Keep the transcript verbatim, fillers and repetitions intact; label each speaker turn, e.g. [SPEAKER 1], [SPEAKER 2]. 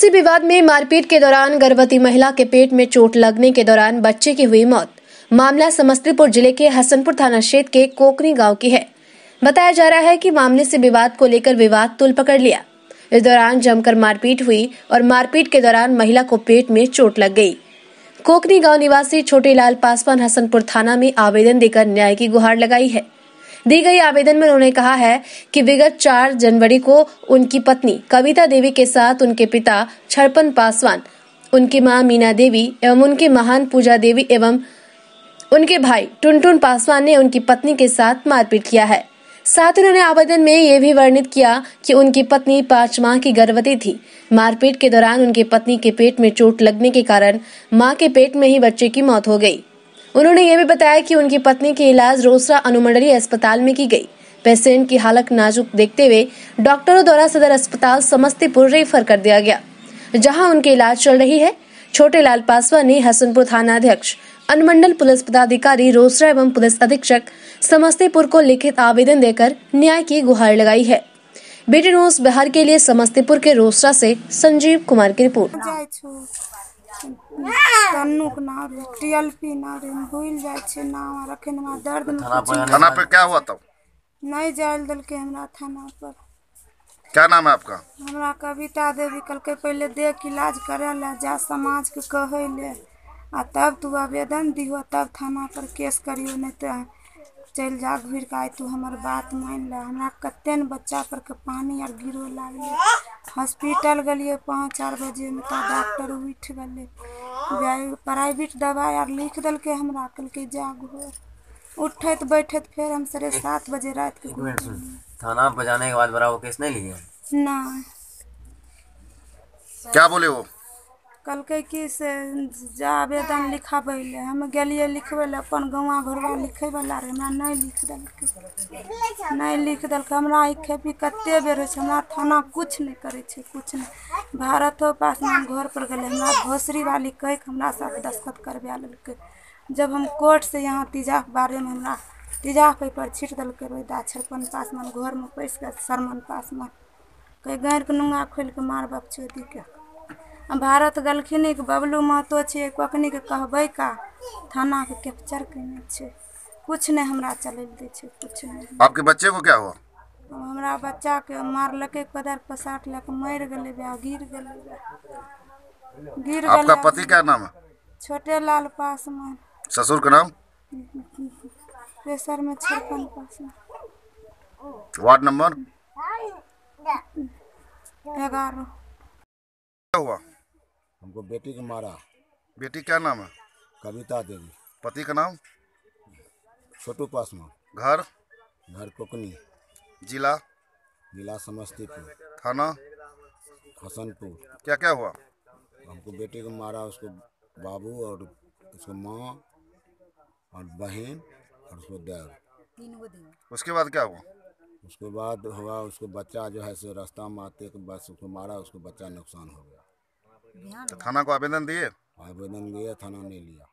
[SPEAKER 1] आपसी विवाद में मारपीट के दौरान गर्भवती महिला के पेट में चोट लगने के दौरान बच्चे की हुई मौत। मामला समस्तीपुर जिले के हसनपुर थाना क्षेत्र के कोकनी गांव की है। बताया जा रहा है कि मामले से विवाद को लेकर विवाद तुल पकड़ लिया। इस दौरान जमकर मारपीट हुई और मारपीट के दौरान महिला को पेट में चोट लग गई। कोकनी गांव निवासी छोटे लाल पासवान हसनपुर थाना में आवेदन देकर न्याय की गुहार लगाई है। दी गई आवेदन में उन्होंने कहा है कि विगत चार जनवरी को उनकी पत्नी कविता देवी के साथ उनके पिता छरपन पासवान, उनकी मां मीना देवी एवं उनकी महान पूजा देवी एवं उनके भाई टुनटुन पासवान ने उनकी पत्नी के साथ मारपीट किया है। साथ उन्होंने आवेदन में ये भी वर्णित किया कि उनकी पत्नी पाँच माह की गर्भवती थी। मारपीट के दौरान उनकी पत्नी के पेट में चोट लगने के कारण मां के पेट में ही बच्चे की मौत हो गई। उन्होंने ये भी बताया कि उनकी पत्नी की इलाज रोसड़ा अनुमंडलीय अस्पताल में की गई। पेशेंट की हालत नाजुक देखते हुए डॉक्टरों द्वारा सदर अस्पताल समस्तीपुर रेफर कर दिया गया, जहां उनकी इलाज चल रही है। छोटे लाल पासवान ने हसनपुर थाना अध्यक्ष, अनुमंडल पुलिस पदाधिकारी रोसड़ा एवं पुलिस अधीक्षक समस्तीपुर को लिखित आवेदन देकर न्याय की गुहार लगाई है। बीटी न्यूज बिहार के लिए समस्तीपुर के रोसड़ा से संजीव कुमार की रिपोर्ट।
[SPEAKER 2] थाना पे क्या हुआ तब?
[SPEAKER 3] नहीं जाल दल के हमरा थाना पर।
[SPEAKER 2] क्या नाम है आपका?
[SPEAKER 3] हमरा कविता देवी कल के पहले देख इलाज करे ला जा समाज के कहे ले आ तब तू आवेदन दिहो, तब थाना पर केस करियो, नहीं तो चल जा घूर के आए तू हमार बात मान ले। हमरा कते न बच्चा पर के पानी आर गिरो लागले, हॉस्पिटल गलिए पाँच चार बजे में तो डॉक्टर उठ गले, प्राइवेट दवाई आर लिख दल के हमरा कल के जागो उठत बैठत फिर हम साढ़े सात बजे रात के
[SPEAKER 4] थाना पर जाने के बाद बड़ा वो केस नहीं लिए
[SPEAKER 3] ना।
[SPEAKER 2] क्या बोले वो?
[SPEAKER 3] कल के कि से जा आवेदन लिखाबे ले, हम गलिए लिखबे ले अपन गौवा घरवा लिखे वाला रे, हमरा नहीं लिख दल नहीं लिख दल हमरा खेपी कते बेर हो, हमरा थाना कुछ नहीं करे छे, कुछ नहीं। भारतो पासवान घर पर गले हमरा घोसरी वाली कह के हमरा साथ दस्तखत करवा लेलके। जब हम कोर्ट से यहाँ तीजा के बारे में हमरा तीजा पेपर छीट दल के रोदा छरपन पासवान घर में पैस के सरमन पासवान कहीं गाड़ के नुंगा खोल के मार बाप चोदी के। भारत गलखिन के बबलू महतो छे कोकनी के कहबे का थाना के कैप्चर करने छे, कुछ नहीं हमरा चले दे छे, कुछ नहीं।
[SPEAKER 2] आपके बच्चे को क्या हुआ?
[SPEAKER 3] हमरा बच्चा के मार लके कदर पसाट लेके मर गले बे, गिर गले बे गिर गले।
[SPEAKER 2] आपका पति क्या नाम है?
[SPEAKER 3] छोटे लाल पासवान।
[SPEAKER 2] ससुर का नाम?
[SPEAKER 3] प्रेशर में छरपन पासवान।
[SPEAKER 2] वार्ड नंबर
[SPEAKER 3] ग्यारह।
[SPEAKER 2] क्या हुआ?
[SPEAKER 5] हमको बेटी को मारा।
[SPEAKER 2] बेटी क्या नाम है?
[SPEAKER 5] कविता देवी।
[SPEAKER 2] पति का नाम?
[SPEAKER 5] छोटू पासवान।
[SPEAKER 2] घर?
[SPEAKER 5] घर कोकनी।
[SPEAKER 2] जिला?
[SPEAKER 5] जिला समस्तीपुर।
[SPEAKER 2] थाना?
[SPEAKER 5] हसनपुर।
[SPEAKER 2] क्या क्या हुआ?
[SPEAKER 5] हमको बेटी को मारा, उसको बाबू और उसको माँ और बहन और उसको देवर।
[SPEAKER 2] उसके बाद क्या हुआ?
[SPEAKER 5] उसके बाद हुआ उसको बच्चा जो है सो रास्ता में आते के बस उसको मारा, उसको बच्चा नुकसान हो गया।
[SPEAKER 2] तो थाना को आवेदन दिए?
[SPEAKER 5] आवेदन दिए, थाना नहीं लिया।